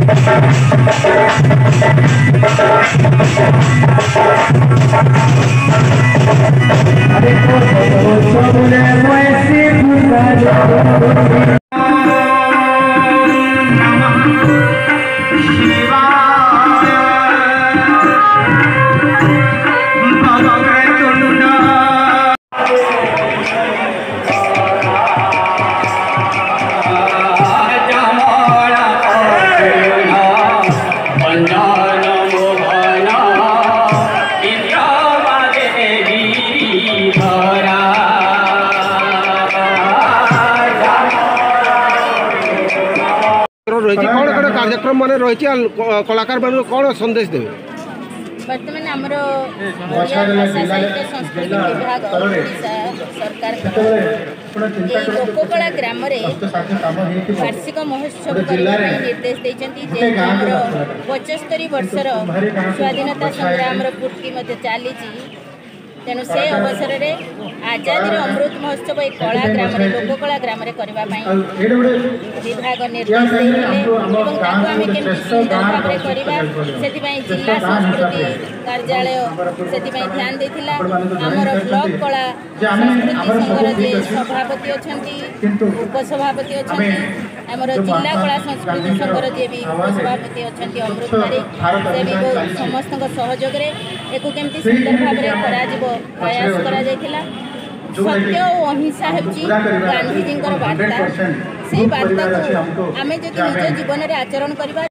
कौन कौन कार्यक्रम मान रही कलाकार मान कौन संदेश देवे बर्तमान आमर भाषा साहित्य संस्कृति विभाग ओडिशा सरकार लोककला ग्राम वार्षिक महोत्सव करने निर्देश देते 75 वर्षर स्वाधीनता संग्राम पूर्ति चली तेणु से अवसर में आजादी अमृत महोत्सव एक कला ग्राम लोककला ग्राम करने विभाग निर्देश देते आम केमती सुंदर भाव में करवा से जिला संस्कृति कार्यालय से ध्यान देता आमर ब्लॉक कला संस्कृति संघर जे सभापति अच्छा उपसभापति अच्छा आमर जिला कला संस्कृति संघर जे भी उपसभापति अच्छा अमृतधारी से भी बहुत समस्त सहयोग एक केमती सुंदर भाव में प्रयास करा जायथिला। सत्य और अहिंसा गांधीजी वार्ता से वार्ता को आम जब निज जीवन में आचरण करवा